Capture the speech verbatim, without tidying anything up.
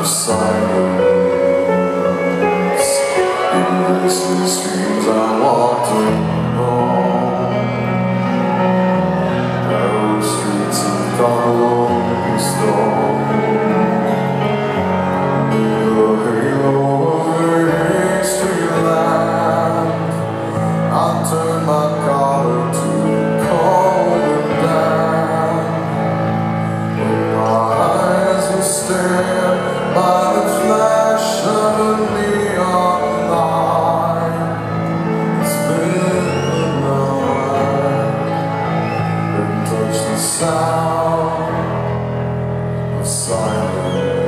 of silence. In restless dreams I walked alone, narrow streets of cobblestone. The halo of a street lamp, I turned my collar to cold and damp. When my eyes were stared by the flash of a neon light, it's been a night that touched the sound of silence.